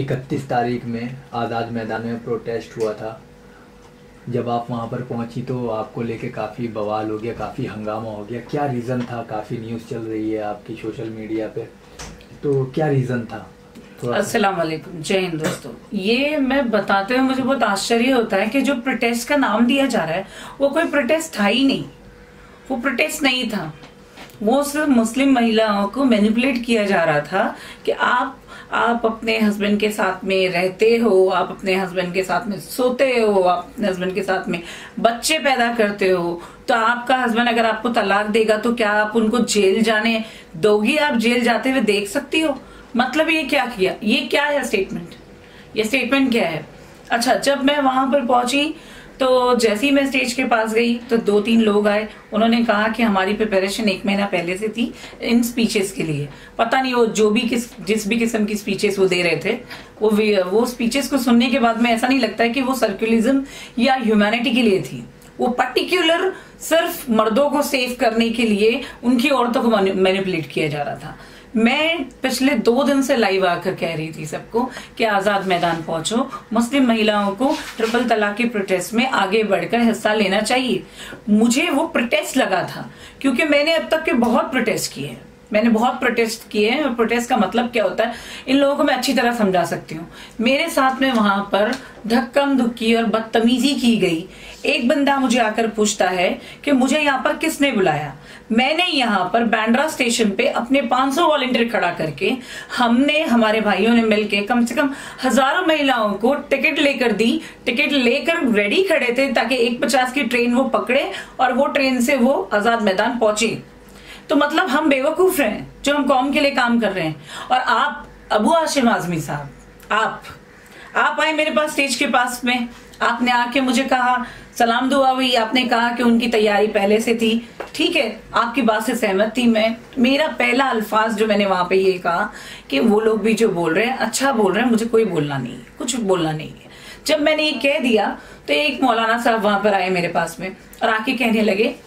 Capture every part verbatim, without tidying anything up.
इकतीस तारीख में आज़ाद मैदान में प्रोटेस्ट हुआ था। जब आप वहाँ पर पहुँची तो आपको लेके काफ़ी बवाल हो गया, काफ़ी हंगामा हो गया। क्या रीज़न था? काफ़ी न्यूज़ चल रही है आपकी सोशल मीडिया पे, तो क्या रीज़न था? अस्सलाम वालेकुम, जय हिंद दोस्तों। ये मैं बताते हुए मुझे बहुत आश्चर्य होता है कि जो प्रोटेस्ट का नाम दिया जा रहा है वो कोई प्रोटेस्ट था ही नहीं। वो प्रोटेस्ट नहीं था, वो सिर्फ मुस्लिम महिलाओं को मैनिपुलेट किया जा रहा था कि आप आप अपने हस्बैंड के साथ में रहते हो, आप अपने हस्बैंड के साथ में सोते हो, आप अपने हस्बैंड के साथ में बच्चे पैदा करते हो, तो आपका हस्बैंड अगर आपको तलाक देगा तो क्या आप उनको जेल जाने दोगी? आप जेल जाते हुए देख सकती हो? मतलब ये क्या किया? ये क्या है स्टेटमेंट? ये स्टेटमेंट क्या है? अच्छा, जब मैं वहां पर पहुंची तो जैसे ही मैं स्टेज के पास गई तो दो तीन लोग आए। उन्होंने कहा कि हमारी प्रिपरेशन एक महीना पहले से थी इन स्पीचेस के लिए। पता नहीं वो जो भी किस जिस भी किस्म की स्पीचेस वो दे रहे थे, वो वो स्पीचेस को सुनने के बाद में ऐसा नहीं लगता है कि वो सर्कुलरिज्म या ह्यूमैनिटी के लिए थी। वो पर्टिकुलर सिर्फ मर्दों को सेव करने के लिए उनकी औरतों को मैनिपुलेट किया जा रहा था। मैं पिछले दो दिन से लाइव आकर कह रही थी सबको कि आजाद मैदान पहुंचो, मुस्लिम महिलाओं को ट्रिपल तलाक के प्रोटेस्ट में आगे बढ़कर हिस्सा लेना चाहिए। मुझे वो प्रोटेस्ट लगा था क्योंकि मैंने अब तक के बहुत प्रोटेस्ट किए हैं मैंने बहुत प्रोटेस्ट किए हैं और प्रोटेस्ट का मतलब क्या होता है इन लोगों को मैं अच्छी तरह समझा सकती हूँ। मेरे साथ में वहां पर धक्कम धुक्की और बदतमीजी की गई। एक बंदा मुझे आकर पूछता है कि मुझे यहाँ पर किसने बुलाया। मैंने यहाँ पर बांद्रा स्टेशन पे अपने पाँच सौ वॉलंटियर खड़ा करके हमने हमारे भाइयों ने मिलके कम से कम हजारों महिलाओं को टिकट लेकर दी। टिकट लेकर रेडी खड़े थे ताकि एक पचास की ट्रेन वो पकड़े और वो ट्रेन से वो आजाद मैदान पहुंचे। तो मतलब हम बेवकूफ हैं जो हम कौम के लिए काम कर रहे हैं। और आप अबू हाशिम आजमी साहब, आप आप आए मेरे पास स्टेज के पास में, आपने आके मुझे कहा, सलाम दुआ हुई, आपने कहा कि उनकी तैयारी पहले से थी। ठीक है, आपकी बात से सहमत थी मैं। मेरा पहला अल्फाज जो मैंने वहां पे ये कहा कि वो लोग भी जो बोल रहे हैं अच्छा बोल रहे हैं, मुझे कोई बोलना नहीं है, कुछ बोलना नहीं है। जब मैंने ये कह दिया तो एक मौलाना साहब वहां पर आए मेरे पास में और आके कहने लगे,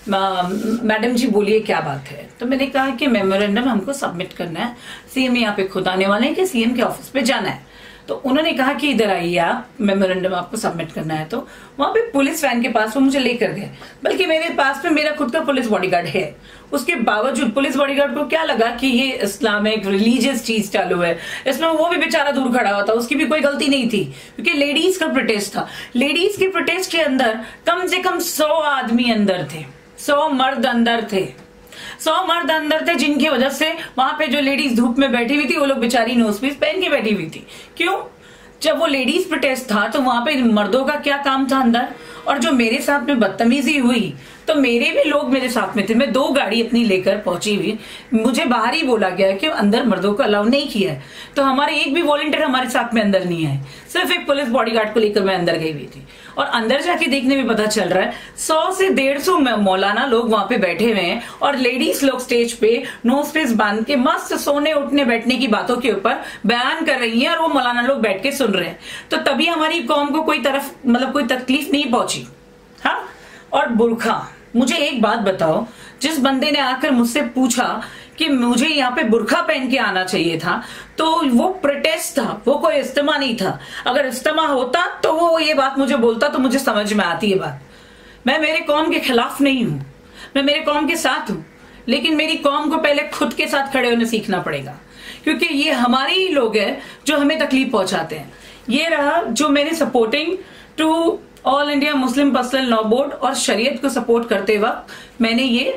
मैडम जी बोलिए क्या बात है। तो मैंने कहा कि मेमोरेंडम हमको सबमिट करना है, सीएम यहाँ पे खुद आने वाले हैं कि सीएम के ऑफिस पे जाना है। तो उन्होंने कहा कि इधर आइए आप, मेमोरेंडम आपको सबमिट करना है। तो वहां पे पुलिस वैन के पास वो मुझे लेकर गए, बल्कि मेरे पास में मेरा खुद का पुलिस बॉडीगार्ड है। उसके बावजूद पुलिस बॉडीगार्ड को क्या लगा कि ये इस्लामिक रिलीजियस चीज चालू है, इसमें वो भी बेचारा दूर खड़ा हुआ था, उसकी भी कोई गलती नहीं थी क्योंकि लेडीज का प्रोटेस्ट था। लेडीज के प्रोटेस्ट के अंदर कम से कम सौ आदमी अंदर थे, सौ मर्द अंदर थे, सौ मर्द अंदर थे, जिनकी वजह से वहां पे जो लेडीज धूप में बैठी हुई थी वो लोग बेचारी नोज पीस पहन के बैठी हुई थी। क्यों? जब वो लेडीज प्रोटेस्ट था तो वहां पे मर्दों का क्या काम था अंदर? और जो मेरे साथ में बदतमीजी हुई तो मेरे भी लोग मेरे साथ में थे। मैं दो गाड़ी अपनी लेकर पहुंची हुई, मुझे बाहर ही बोला गया कि अंदर मर्दों को अलाउ नहीं किया है। तो हमारे एक भी वॉलंटियर हमारे साथ में अंदर नहीं है, सिर्फ एक पुलिस बॉडीगार्ड को लेकर मैं अंदर गई हुई थी। और अंदर जाके देखने में पता चल रहा है सौ से डेढ़ सौ मौलाना लोग वहां पे बैठे हुए हैं और लेडीज लोग स्टेज पे नोज पेस बांध के मस्त सोने उठने बैठने की बातों के ऊपर बयान कर रही हैं और वो मौलाना लोग बैठ के सुन रहे हैं। तो तभी हमारी कौम को कोई तरफ मतलब कोई तकलीफ नहीं पहुंची। हाँ, और बुरखा, मुझे एक बात बताओ, जिस बंदे ने आकर मुझसे पूछा कि मुझे यहाँ पे बुरखा पहन के आना चाहिए था, तो वो प्रोटेस्ट था, वो कोई इज्तिमा नहीं था। अगर इज्तिमा होता तो वो ये बात मुझे बोलता तो मुझे समझ में आती है बात। मैं मेरे कौम के खिलाफ नहीं हूं, मैं मेरे कौम के साथ हूं, लेकिन मेरी कौम को पहले खुद के साथ खड़े होने सीखना पड़ेगा क्योंकि ये हमारे ही लोग हैं जो हमें तकलीफ पहुंचाते हैं। ये रहा जो मैंने supporting to all India Muslim personal law board और शरीयत को सपोर्ट करते वक्त मैंने ये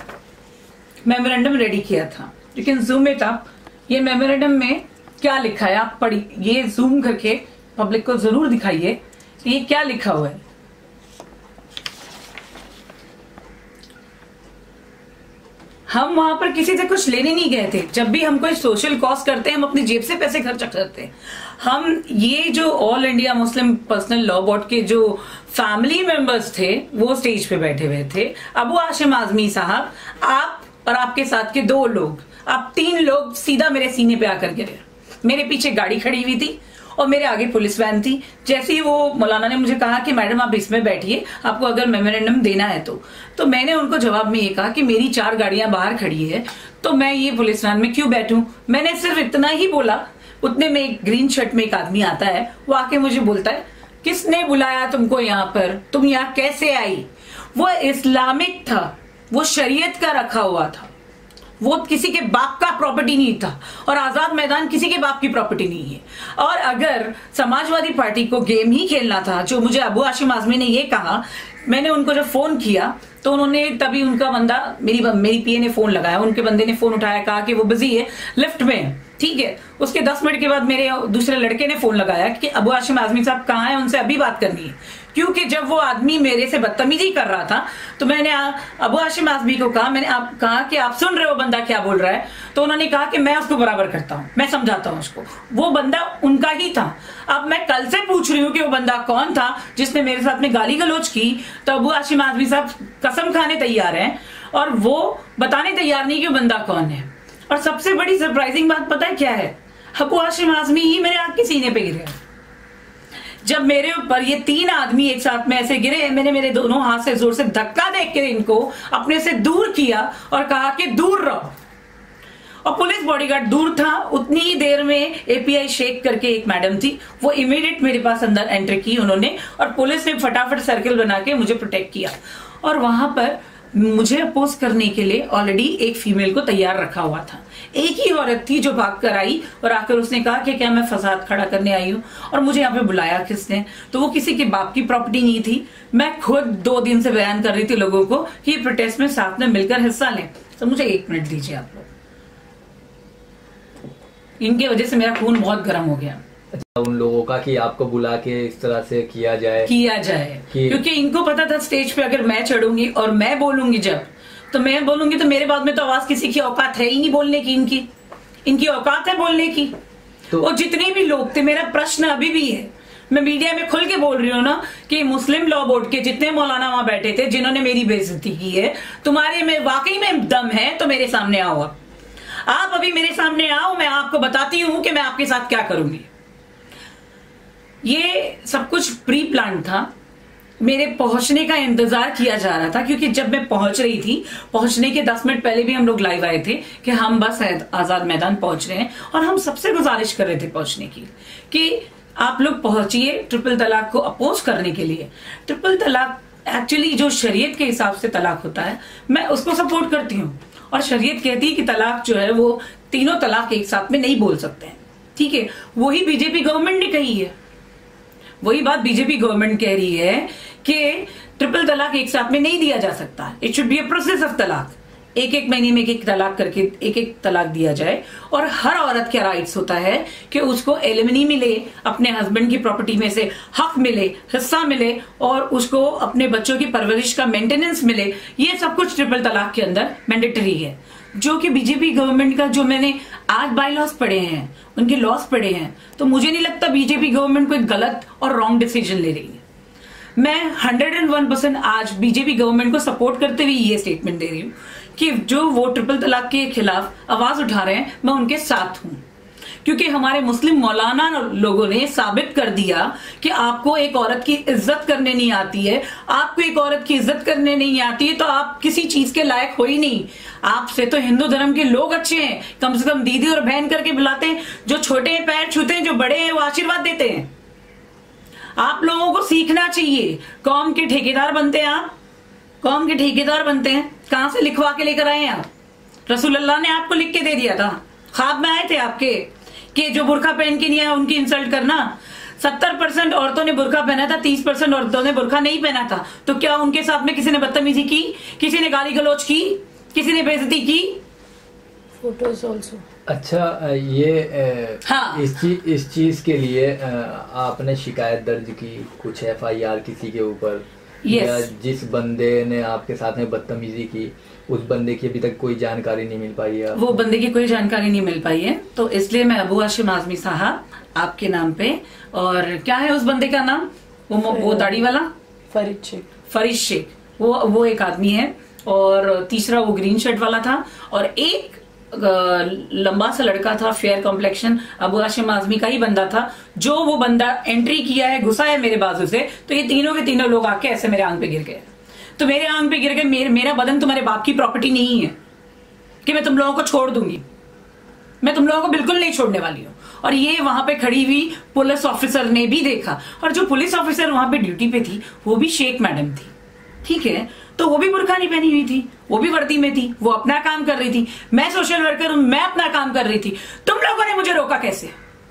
मेमोरेंडम रेडी किया था। You can zoom it up. ये मेमोरेंडम में क्या लिखा है आप पढ़ी, ये जूम करके पब्लिक को जरूर दिखाइए कि ये क्या लिखा हुआ है। हम वहां पर किसी से कुछ लेने नहीं गए थे। जब भी हम कोई सोशल कॉज करते हैं हम अपनी जेब से पैसे खर्च करते हैं। हम ये जो all India Muslim personal law board के जो फैमिली मेंबर्स थे वो स्टेज पे बैठे हुए थे। अबू हाशिम आजमी साहब, आप और आपके साथ के दो लोग, आप तीन लोग सीधा मेरे सीने पे आकर गिरे। मेरे पीछे गाड़ी खड़ी हुई थी और मेरे आगे पुलिस वैन थी। जैसे ही वो मौलाना ने मुझे कहा कि मैडम आप इसमें बैठिए, आपको अगर मेमोरेंडम देना है तो तो मैंने उनको जवाब में ये कहा कि मेरी चार गाड़ियां बाहर खड़ी है, तो मैं ये पुलिस वैन में क्यों बैठूं? मैंने सिर्फ इतना ही बोला। उतने में एक ग्रीन शर्ट में एक आदमी आता है, वो आके मुझे बोलता है, किसने बुलाया तुमको यहाँ पर, तुम यहाँ कैसे आई? वो इस्लामिक था, वो शरीयत का रखा हुआ था, वो किसी के बाप का प्रॉपर्टी नहीं था, और आजाद मैदान किसी के बाप की प्रॉपर्टी नहीं है। और अगर समाजवादी पार्टी को गेम ही खेलना था, जो मुझे अबू हाशिम आजमी ने ये कहा, मैंने उनको जब फोन किया तो उन्होंने तभी उनका बंदा, मेरी मेरी पीए ने फोन लगाया, उनके बंदे ने फोन उठाया, कहा कि वो बिजी है, लिफ्ट में है, ठीक है। उसके दस मिनट के बाद मेरे दूसरे लड़के ने फोन लगाया कि अबू हाशिम आजमी साहब कहाँ हैं, उनसे अभी बात करनी है। क्योंकि जब वो आदमी मेरे से बदतमीजी कर रहा था तो मैंने अबू हाशिम आजमी को कहा, मैंने आप कहा कि आप सुन रहे हो बंदा क्या बोल रहा है? तो उन्होंने कहा कि मैं उसको बराबर करता हूं, मैं समझाता हूं उसको। वो बंदा उनका ही था। अब मैं कल से पूछ रही हूँ कि वो बंदा कौन था जिसने मेरे साथ में गाली गलौज की, तो अबू हाशिम आजमी साहब कसम खाने तैयार हैं और वो बताने तैयार नहीं कि वो बंदा कौन है। और सबसे बड़ी सरप्राइजिंग बात पता है क्या है? अबू हाशिम आजमी ही मेरे आंख के सीने पे गिरे। जब मेरे ऊपर ये तीन आदमी एक साथ में ऐसे गिरे, मैंने मेरे दोनों हाथ से जोर से धक्का देख के इनको अपने से दूर किया और कहा कि दूर रहो। और पुलिस बॉडीगार्ड दूर था। उतनी ही देर में एपीआई शेख करके एक मैडम थी, वो इमीडिएट मेरे पास अंदर एंटर की उन्होंने, और पुलिस ने फटाफट सर्किल बना के मुझे प्रोटेक्ट किया। और वहां पर मुझे अपोज करने के लिए ऑलरेडी एक फीमेल को तैयार रखा हुआ था। एक ही औरत थी जो भाग कर आई और आकर उसने कहा कि क्या मैं फसाद खड़ा करने आई हूँ, और मुझे यहाँ पे बुलाया किसने? तो वो किसी के बाप की प्रॉपर्टी नहीं थी। मैं खुद दो दिन से बयान कर रही थी लोगों को कि ये प्रोटेस्ट में साथ में मिलकर हिस्सा लें। तो मुझे एक मिनट दीजिए आप लोग, इनके वजह से मेरा खून बहुत गर्म हो गया। उन लोगों का कि आपको बुला के इस तरह से किया जाए किया जाए कि... क्योंकि इनको पता था स्टेज पे अगर मैं चढ़ूंगी और मैं बोलूंगी, जब तो मैं बोलूंगी तो मेरे बाद में तो आवाज किसी की औकात है ही नहीं बोलने की। इनकी इनकी औकात है बोलने की। तो और जितने भी लोग थे, मेरा प्रश्न अभी भी है, मैं मीडिया में खुल के बोल रही हूँ ना कि मुस्लिम लॉ बोर्ड के जितने मौलाना वहां बैठे थे जिन्होंने मेरी बेइज्जती की है, तुम्हारे में वाकई में दम है तो मेरे सामने आओ। आप अभी मेरे सामने आओ, मैं आपको बताती हूँ कि मैं आपके साथ क्या करूंगी। ये सब कुछ प्री प्लान था। मेरे पहुंचने का इंतजार किया जा रहा था, क्योंकि जब मैं पहुंच रही थी, पहुंचने के दस मिनट पहले भी हम लोग लाइव आए थे कि हम बस आजाद मैदान पहुंच रहे हैं, और हम सबसे गुजारिश कर रहे थे पहुंचने की कि आप लोग पहुंचिए ट्रिपल तलाक को अपोज करने के लिए। ट्रिपल तलाक एक्चुअली जो शरीयत के हिसाब से तलाक होता है, मैं उसको सपोर्ट करती हूँ। और शरीयत कहती है कि तलाक जो है वो तीनों तलाक एक साथ में नहीं बोल सकते हैं, ठीक है। वही बीजेपी गवर्नमेंट ने कही है, वही बात बीजेपी गवर्नमेंट कह रही है कि ट्रिपल तलाक एक साथ में नहीं दिया जा सकता। It should be a process of तलाक। एक एक महीने में एक एक तलाक करके एक एक तलाक दिया जाए, और हर औरत का राइट्स होता है कि उसको एलिमनी मिले, अपने हस्बैंड की प्रॉपर्टी में से हक मिले, हिस्सा मिले, और उसको अपने बच्चों की परवरिश का मेंटेनेंस मिले। ये सब कुछ ट्रिपल तलाक के अंदर मैंडेटरी है, जो कि बीजेपी गवर्नमेंट का, जो मैंने आज बाई लॉस पढ़े हैं, उनके लॉस पढ़े हैं, तो मुझे नहीं लगता बीजेपी गवर्नमेंट कोई गलत और रॉन्ग डिसीजन ले रही है। मैं हंड्रेड एंड वन परसेंट आज बीजेपी गवर्नमेंट को सपोर्ट करते हुए ये स्टेटमेंट दे रही हूँ कि जो वो ट्रिपल तलाक के खिलाफ आवाज उठा रहे हैं, मैं उनके साथ हूं। क्योंकि हमारे मुस्लिम मौलाना लोगों ने साबित कर दिया कि आपको एक औरत की इज्जत करने नहीं आती है, आपको एक औरत की इज्जत करने नहीं आती है तो आप किसी चीज के लायक हो ही नहीं। आपसे तो हिंदू धर्म के लोग अच्छे हैं, कम से कम दीदी और बहन करके बुलाते हैं, जो छोटे हैं पैर छूते हैं, जो बड़े हैं वो आशीर्वाद देते हैं। आप लोगों को सीखना चाहिए। कौम के ठेकेदार बनते हैं आप, कौम के ठेकेदार बनते हैं। कहां से लिखवा के लेकर आए हैं आप? रसूलुल्लाह ने आपको लिख के दे दिया था, ख्वाब में आए थे आपके कि जो बुरखा पहन के नहीं आया उनकी इंसल्ट करना। सत्तर परसेंट औरतों ने बुरखा पहना था, तीस परसेंट औरतों ने बुरखा नहीं पहना था। तो क्या उनके साथ में किसी ने बदतमीजी की, किसी ने गाली गलौज की, किसी ने बेइज्जती की? Photos also. अच्छा, ये हाँ। इस चीज इस चीज के लिए आपने शिकायत दर्ज की, कुछ एफ आई आर किसी के ऊपर? yes. या जिस बंदे ने आपके साथ में बदतमीजी की, उस बंदे की अभी तक कोई जानकारी नहीं मिल पाई है? वो बंदे की कोई जानकारी नहीं मिल पाई है, तो इसलिए मैं अबू हाशिम आजमी साहब आपके नाम पे, और क्या है उस बंदे का नाम, वो वो दाढ़ी वाला फरीद शेख, फरीद शेख, वो वो एक आदमी है, और तीसरा वो ग्रीन शर्ट वाला था, और एक लंबा सा लड़का था, फेयर कॉम्प्लेक्शन, अबू हाशिम आजमी का ही बंदा था, जो वो बंदा एंट्री किया है, घुसा है मेरे बाजू से। तो ये तीनों के तीनों लोग आके ऐसे मेरे आंख पे गिर गए। तो मेरे आंख पे गिर गए, मेरे, मेरा बदन तुम्हारे बाप की प्रॉपर्टी नहीं है, कि मैं तुम लोगों को छोड़ दूंगी, मैं तुम लोगों को बिल्कुल नहीं छोड़ने वाली हूं। और ये वहां पे खड़ी हुई पुलिस ऑफिसर ने भी देखा, और जो पुलिस ऑफिसर वहां पे ड्यूटी पे थी वो भी शेख मैडम थी, ठीक है, तो वो भी बुर्का नहीं पहनी हुई थी, वो भी वर्दी में थी, वो अपना काम कर रही थी। मैं सोशल वर्कर हूं, मैं अपना काम कर रही थी। तुम लोगों ने मुझे रोका कैसे?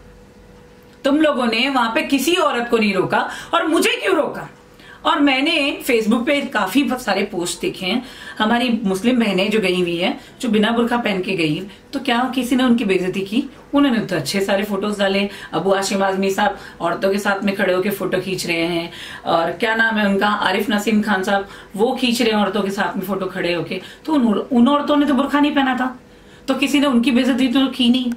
तुम लोगों ने वहां पे किसी औरत को नहीं रोका, और मुझे क्यों रोका? और मैंने फेसबुक पे काफी सारे पोस्ट देखे हैं, हमारी मुस्लिम बहनें जो गई हुई हैं, जो बिना बुर्का पहन के गई, तो क्या किसी ने उनकी बेइज्जती की? उन्होंने तो अच्छे सारे फोटोज डाले। अबू हाशिम आजमी साहब औरतों के साथ में खड़े होकर फोटो खींच रहे हैं, और क्या नाम है उनका, आरिफ नसीम खान साहब, वो खींच रहे हैं औरतों के साथ में फोटो खड़े होके। तो उन, उन औरतों ने तो बुर्का नहीं पहना था, तो किसी ने उनकी बेइज्जती तो की नहीं।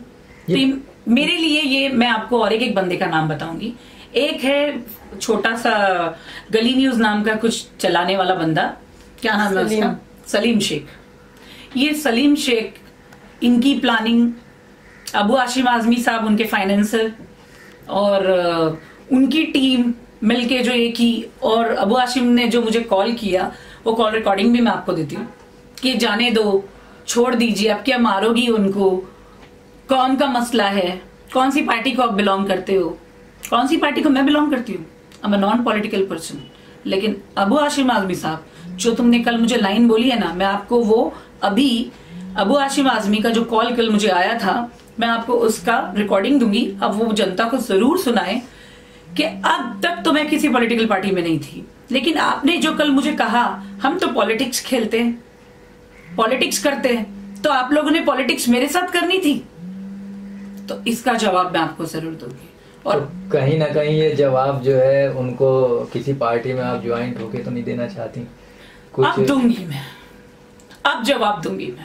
तो मेरे लिए ये, मैं आपको और एक एक बंदे का नाम बताऊंगी। एक है छोटा सा गली न्यूज नाम का कुछ चलाने वाला बंदा, क्या नाम है उसका, सलीम शेख। ये सलीम शेख, इनकी प्लानिंग, अबू हाशिम आजमी साहब उनके फाइनेंसर, और उनकी टीम मिलके जो ये की। और अबू हाशिम ने जो मुझे कॉल किया, वो कॉल रिकॉर्डिंग भी मैं आपको देती हूँ, कि जाने दो, छोड़ दीजिए, अब क्या मारोगी उनको, कौन का मसला है, कौन सी पार्टी को आप बिलोंग करते हो? कौन सी पार्टी को मैं बिलोंग करती हूँ? I am a non political person. लेकिन अबू हाशिम आजमी साहब, जो तुमने कल मुझे लाइन बोली है ना, मैं आपको वो अभी अबू हाशिम आजमी का जो कॉल कल मुझे आया था, मैं आपको उसका रिकॉर्डिंग दूंगी। अब वो जनता को जरूर सुनाए कि अब तक तो मैं किसी पॉलिटिकल पार्टी में नहीं थी, लेकिन आपने जो कल मुझे कहा, हम तो पॉलिटिक्स खेलते हैं, पॉलिटिक्स करते हैं, तो आप लोगों ने पॉलिटिक्स मेरे साथ करनी थी। तो इसका जवाब मैं आपको जरूर दूंगी। और तो कहीं ना कहीं ये जवाब जो है उनको, किसी पार्टी में आप ज्वाइंट होके तो नहीं देना चाहती? कुछ अब दूंगी मैं, अब जवाब दूंगी मैं।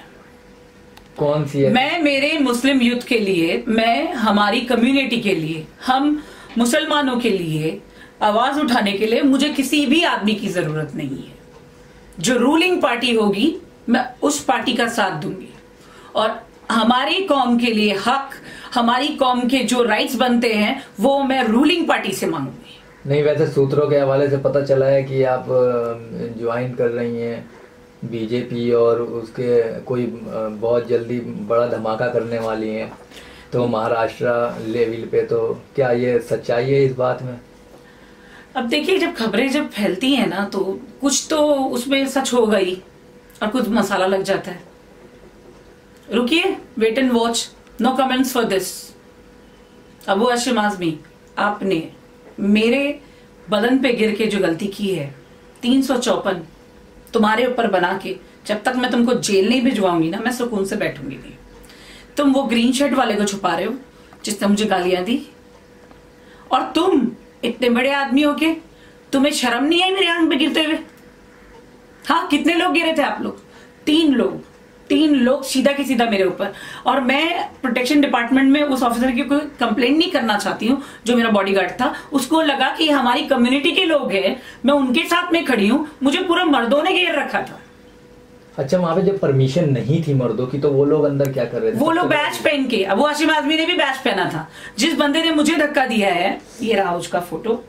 कौन सी है? मैं मेरे मुस्लिम यूथ के लिए, मैं हमारी कम्युनिटी के लिए, हम मुसलमानों के लिए आवाज उठाने के लिए मुझे किसी भी आदमी की जरूरत नहीं है। जो रूलिंग पार्टी होगी मैं उस पार्टी का साथ दूंगी, और हमारी कौम के लिए हक, हमारी कौम के जो राइट्स बनते हैं वो मैं रूलिंग पार्टी से मांगूंगी। नहीं, वैसे सूत्रों के हवाले से पता चला है कि आप ज्वाइन कर रही हैं बीजेपी, और उसके कोई बहुत जल्दी बड़ा धमाका करने वाली हैं, तो महाराष्ट्र लेवल पे। तो क्या ये सच्चाई है इस बात में? अब देखिए, जब खबरें जब फैलती हैं ना, तो कुछ तो उसमें सच होगा ही, और कुछ मसाला लग जाता है। रुकिए, wait and watch, no comments for this. Abu Hashim Azmi, आपने मेरे बदन पे गिर के जो गलती की है, तीन सौ चौपन तुम्हारे ऊपर बना के, जब तक मैं तुमको जेल नहीं भिजवाऊंगी ना, मैं सुकून से बैठूंगी नहीं। तुम वो ग्रीन शर्ट वाले को छुपा रहे हो जिसने मुझे गालियां दी, और तुम इतने बड़े आदमी हो के तुम्हें शर्म नहीं आई मेरे आंख पे गिरते हुए? हाँ, कितने लोग गिरे थे आप लोग? तीन लोग, तीन लोग सीधा की सीधा मेरे ऊपर। और मैं प्रोटेक्शन डिपार्टमेंट में उस ऑफिसर की कोई कंप्लेंट नहीं करना चाहती हूँ, जो मेरा बॉडीगार्ड था। उसको लगा कि हमारी कम्युनिटी के लोग हैं, मैं उनके साथ में खड़ी हूँ, मुझे पूरा मर्दों ने घेर रखा था। अच्छा, वहां पे जब परमिशन नहीं थी मर्दों की, तो वो लोग अंदर क्या कर रहे थे? वो लोग बैच पहन के, अबू हाशिम आजमी ने भी बैच पहना था। जिस बंदे ने मुझे धक्का दिया है, ये रहा उसका फोटो,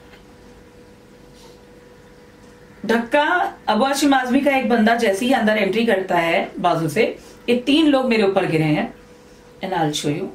धक्का अबू हाशिम आजमी का एक बंदा जैसे ही अंदर एंट्री करता है बाजू से, ये तीन लोग मेरे ऊपर गिरे हैं। And I will show you,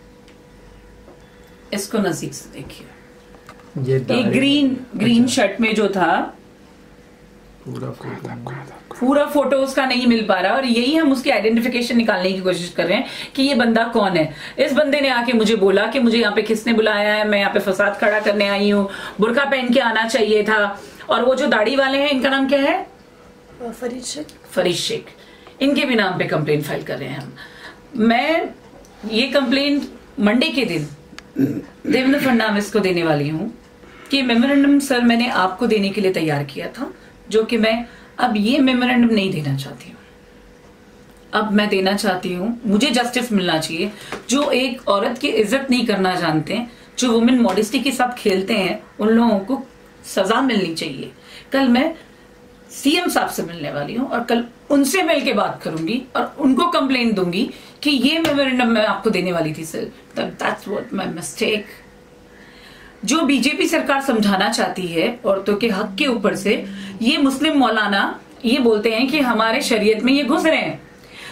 इसको नजदीक से देखिए। ये, ये ग्रीन ग्रीन शर्ट में जो था, पूरा फोटो पूरा फोटो उसका नहीं मिल पा रहा, और यही हम उसकी आइडेंटिफिकेशन निकालने की कोशिश कर रहे हैं कि ये बंदा कौन है। इस बंदे ने आके मुझे बोला कि मुझे यहाँ पे किसने बुलाया है, मैं यहाँ पे फसाद खड़ा करने आई हूँ, बुर्का पहन के आना चाहिए था। और वो जो दाढ़ी वाले हैं, इनका नाम क्या है? फरीद शेख। फरीद शेख, इनके भी नाम पे कंप्लेन फाइल कर रहे हैं हम। मैं ये कंप्लेन मंडे के दिन देवेंद्र फडणवीस को देने वाली हूँ कि मेमोरेंडम सर मैंने आपको देने के लिए तैयार किया था, जो कि मैं अब ये मेमोरेंडम नहीं देना चाहती हूँ। अब मैं देना चाहती हूँ, मुझे जस्टिस मिलना चाहिए। जो एक औरत की इज्जत नहीं करना जानते, जो वुमेन मॉडेस्टी के साथ खेलते हैं, उन लोगों को सजा मिलनी चाहिए। कल मैं सीएम साहब से मिलने वाली हूँ, और कल उनसे मिलके बात करूंगी और उनको कंप्लेन दूंगी कि ये मेमोरेंडम मैं आपको देने वाली थी sir, that's what my mistake. जो बीजेपी सरकार समझाना चाहती है औरतों के हक के ऊपर से, ये मुस्लिम मौलाना ये बोलते हैं कि हमारे शरीयत में ये घुस रहे हैं।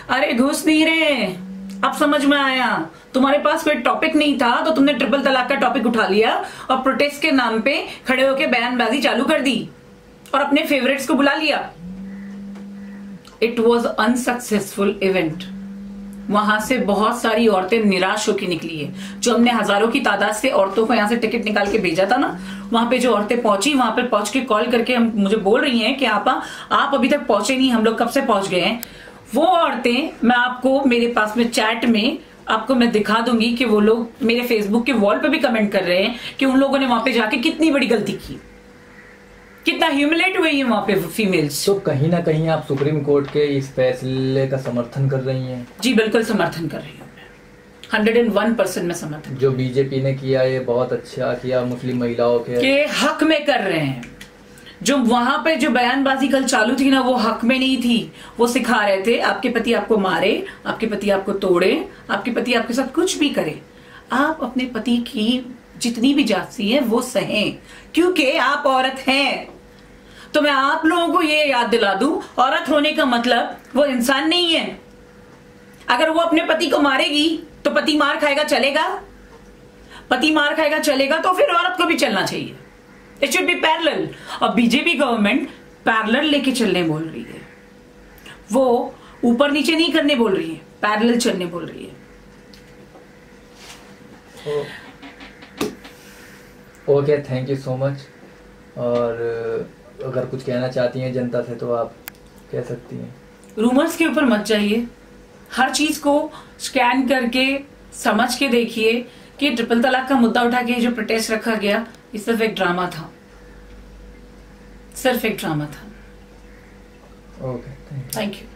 अरे घुस नहीं रहे, अब समझ में आया। तुम्हारे पास कोई टॉपिक नहीं था तो तुमने ट्रिपल तलाक का टॉपिक उठा लिया और प्रोटेस्ट के नाम पे खड़े होके बयानबाजी चालू कर दी और अपने फेवरेट्स को बुला लिया। It was unsuccessful event. वहां से बहुत सारी औरतें निराश होकर निकली है। जो हमने हजारों की तादाद से औरतों को यहां से टिकट निकाल के भेजा था ना, वहां पे जो औरतें पहुंची, वहां पे पहुंच के कॉल करके हम मुझे बोल रही हैं कि आप आप अभी तक पहुंचे नहीं, हम लोग कब से पहुंच गए हैं। वो औरतें मैं आपको मेरे पास में चैट में आपको मैं दिखा दूंगी कि वो लोग मेरे फेसबुक के वॉल पे भी कमेंट कर रहे हैं कि उन लोगों ने वहां पे जाके कितनी बड़ी गलती की, कितना ह्यूमिलेट हुई है वहां पे फीमेल्स। तो कहीं ना कहीं आप सुप्रीम कोर्ट के इस फैसले का समर्थन कर रही हैं? जी बिल्कुल समर्थन कर रही हूँ मैं, हंड्रेड एंड वन परसेंट में समर्थन। जो बीजेपी ने किया ये बहुत अच्छा किया, मुस्लिम महिलाओं के के हक में कर रहे हैं। जो वहां पे जो बयानबाजी कल चालू थी ना, वो हक में नहीं थी। वो सिखा रहे थे आपके पति आपको मारे, आपके पति आपको तोड़े, आपके पति आपके साथ कुछ भी करे, आप अपने पति की जितनी भी जाति है वो सहें, क्योंकि आप औरत हैं। तो मैं आप लोगों को ये याद दिला दूं, औरत होने का मतलब वो इंसान नहीं है। अगर वो अपने पति को मारेगी तो पति मार खाएगा, चलेगा? पति मार खाएगा चलेगा, तो फिर औरत को भी चलना चाहिए। It should be parallel. और बीजेपी गवर्नमेंट पैरेलल लेके चलने बोल रही है, वो ऊपर नीचे नहीं करने बोल रही है, पैरेलल चलने बोल रही है। Okay, thank you so much. और अगर कुछ कहना चाहती हैं जनता से तो आप कह सकती हैं। रूमर्स के ऊपर मत जाइए, हर चीज को स्कैन करके समझ के देखिए कि ट्रिपल तलाक का मुद्दा उठा के जो प्रोटेस्ट रखा गया, ये सिर्फ एक ड्रामा था, सिर्फ एक ड्रामा था। Okay, thank you.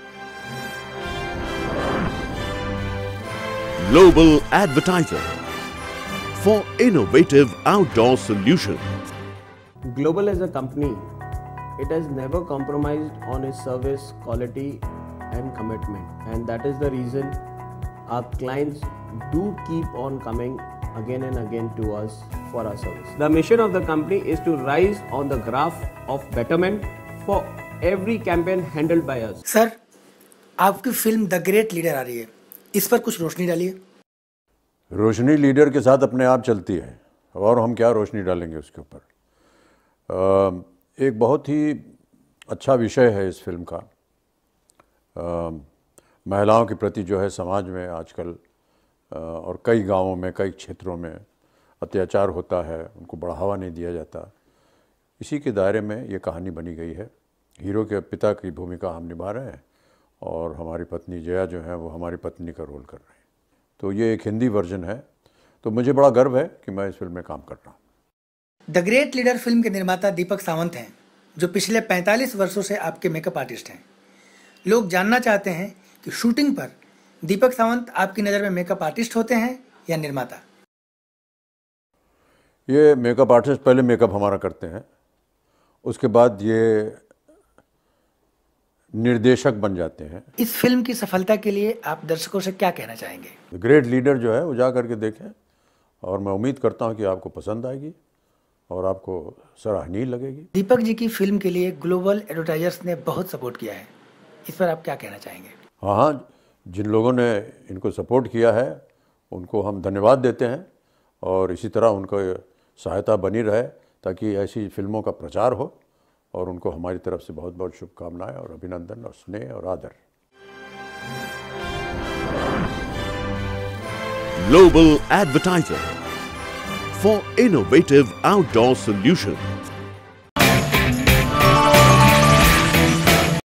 Global Advertiser for innovative outdoor solutions. Global as a company, it has never compromised on its service quality and commitment, and that is the reason our clients do keep on coming again and again to us for our service. The mission of the company is to rise on the graph of betterment for every campaign handled by us. सर, आपकी film the great leader आ रही है, इस पर कुछ रोशनी डालिए। रोशनी leader के साथ अपने आप चलती है, और हम क्या रोशनी डालेंगे उसके ऊपर। एक बहुत ही अच्छा विषय है इस फिल्म का। आ, महिलाओं के प्रति जो है समाज में आजकल आ, और कई गांवों में, कई क्षेत्रों में अत्याचार होता है, उनको बढ़ावा नहीं दिया जाता। इसी के दायरे में ये कहानी बनी गई है। हीरो के पिता की भूमिका हम निभा रहे हैं और हमारी पत्नी जया जो है वो हमारी पत्नी का रोल कर रहे हैं। तो ये एक हिंदी वर्जन है, तो मुझे बड़ा गर्व है कि मैं इस फिल्म में काम कर रहा हूँ। द ग्रेट लीडर फिल्म के निर्माता दीपक सावंत हैं, जो पिछले पैंतालीस वर्षों से आपके मेकअप आर्टिस्ट हैं। लोग जानना चाहते हैं कि शूटिंग पर दीपक सावंत आपकी नज़र में मेकअप आर्टिस्ट होते हैं या निर्माता? ये मेकअप आर्टिस्ट पहले मेकअप हमारा करते हैं, उसके बाद ये निर्देशक बन जाते हैं। इस फिल्म की सफलता के लिए आप दर्शकों से क्या कहना चाहेंगे? ग्रेट लीडर जो है वो जा करके देखें, और मैं उम्मीद करता हूँ कि आपको पसंद आएगी और आपको सराहनीय लगेगी। दीपक जी की फिल्म के लिए ग्लोबल एडवर्टाइजर्स ने बहुत सपोर्ट किया है, इस पर आप क्या कहना चाहेंगे? हाँ हाँ, जिन लोगों ने इनको सपोर्ट किया है उनको हम धन्यवाद देते हैं, और इसी तरह उनको सहायता बनी रहे ताकि ऐसी फिल्मों का प्रचार हो, और उनको हमारी तरफ से बहुत बहुत शुभकामनाएं और अभिनंदन और स्नेह और आदर। Global Advertiser for innovative outdoor solutions.